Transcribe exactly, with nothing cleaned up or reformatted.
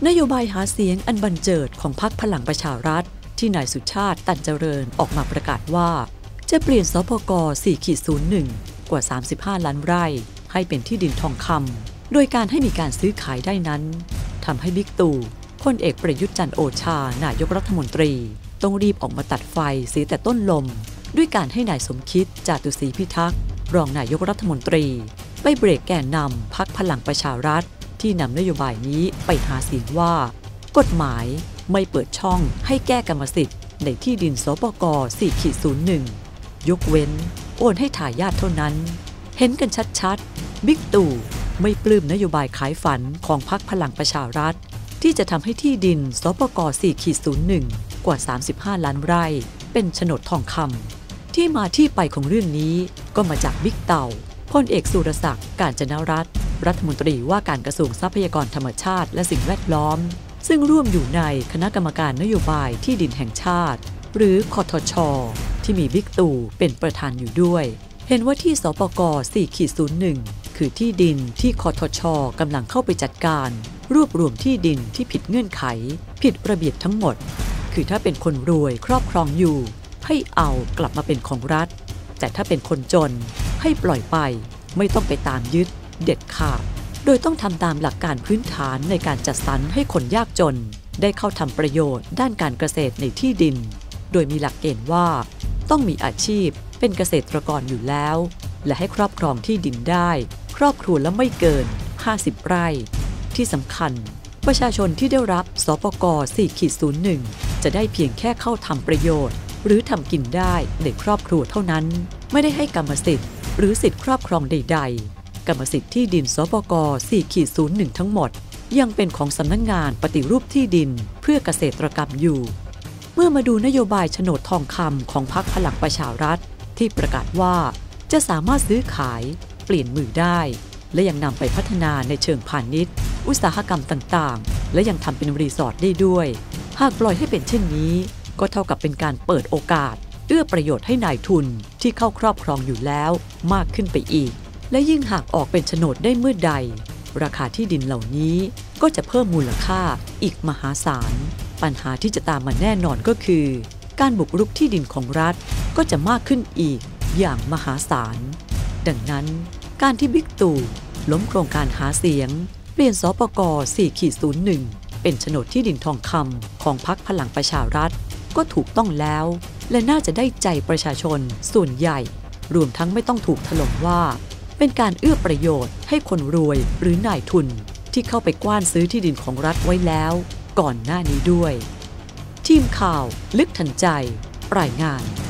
นโยบายหาเสียงอันบันเจิดของพรรคพลังประชารัฐที่นายสุชาติตันเจริญออกมาประกาศว่าจะเปลี่ยนสปก สี่ศูนย์หนึ่ง กว่าสามสิบห้าล้านไร่ให้เป็นที่ดินทองคำโดยการให้มีการซื้อขายได้นั้นทำให้บิ๊กตู่พลเอกประยุทธ์จันทร์โอชานายกรัฐมนตรีต้องรีบออกมาตัดไฟเสียแต่ต้นลมด้วยการให้นายสมคิดจาตุศรีพิทักษ์รองนายกรัฐมนตรีไปเบรกแกนนำพรรคพลังประชารัฐที่นำนโยบายนี้ไปหาเสียงว่ากฎหมายไม่เปิดช่องให้แก้กรรมสิทธิ์ในที่ดินสปก สี่ศูนย์หนึ่ง ยกเว้นโอนให้ทายาทเท่านั้นเห็นกันชัดๆบิ๊กตู่ไม่ปลื้มนโยบายขายฝันของพรรคพลังประชารัฐที่จะทำให้ที่ดินสปก สี่ศูนย์หนึ่ง กว่าสามสิบห้าล้านไร่เป็นโฉนดทองคำที่มาที่ไปของเรื่องนี้ก็มาจากบิ๊กเต่าพลเอกสุรศักดิ์กาญจนรัตน์รัฐมนตรีว่าการกระทรวงทรัพยากรธรรมชาติและสิ่งแวดล้อมซึ่งร่วมอยู่ในคณะกรรมการนโยบายที่ดินแห่งชาติหรือคทช.ที่มีบิ๊กตู่เป็นประธานอยู่ด้วยเห็นว่าที่สปก สี่ศูนย์หนึ่ง คือที่ดินที่คทช.กำลังเข้าไปจัดการรวบรวมที่ดินที่ผิดเงื่อนไขผิดระเบียบทั้งหมดคือถ้าเป็นคนรวยครอบครองอยู่ให้เอากลับมาเป็นของรัฐแต่ถ้าเป็นคนจนให้ปล่อยไปไม่ต้องไปตามยึดเด็ดขาดโดยต้องทำตามหลักการพื้นฐานในการจัดสรรให้คนยากจนได้เข้าทำประโยชน์ด้านการเกษตรในที่ดินโดยมีหลักเกณฑ์ว่าต้องมีอาชีพเป็นเกษตรกรอยู่แล้วและให้ครอบครองที่ดินได้ครอบครัวละไม่เกินห้าสิบไร่ที่สำคัญประชาชนที่ได้รับสปก สี่ศูนย์หนึ่ง จะได้เพียงแค่เข้าทำประโยชน์หรือทำกินได้ในครอบครัวเท่านั้นไม่ได้ให้กรรมสิทธิ์หรือสิทธิครอบครองใดๆกรรมสิทธิ์ที่ดินสปก สี่ศูนย์หนึ่ง ทั้งหมดยังเป็นของสำนักงานปฏิรูปที่ดินเพื่อเกษตรกรรมอยู่เมื่อมาดูนโยบายโฉนดทองคำของพรรคพลังประชารัฐที่ประกาศว่าจะสามารถซื้อขายเปลี่ยนมือได้และยังนำไปพัฒนาในเชิงพาณิชย์อุตสาหกรรมต่างๆและยังทำเป็นรีสอร์ทได้ด้วยหากปล่อยให้เป็นเช่นนี้ก็เท่ากับเป็นการเปิดโอกาสเอื้อประโยชน์ให้นายทุนที่เข้าครอบครองอยู่แล้วมากขึ้นไปอีกและยิ่งหากออกเป็นโฉนดได้เมื่อใดราคาที่ดินเหล่านี้ก็จะเพิ่มมูลค่าอีกมหาศาลปัญหาที่จะตามมาแน่นอนก็คือการบุกรุกที่ดินของรัฐก็จะมากขึ้นอีกอย่างมหาศาลดังนั้นการที่บิ๊กตู่ล้มโครงการหาเสียงเปลี่ยนสปก สี่ศูนย์หนึ่ง เป็นโฉนดที่ดินทองคำของพรรคพลังประชารัฐก็ถูกต้องแล้วและน่าจะได้ใจประชาชนส่วนใหญ่รวมทั้งไม่ต้องถูกถล่มว่าเป็นการเอื้อประโยชน์ให้คนรวยหรือนายทุนที่เข้าไปกว้านซื้อที่ดินของรัฐไว้แล้วก่อนหน้านี้ด้วยทีมข่าวลึกทันใจรายงาน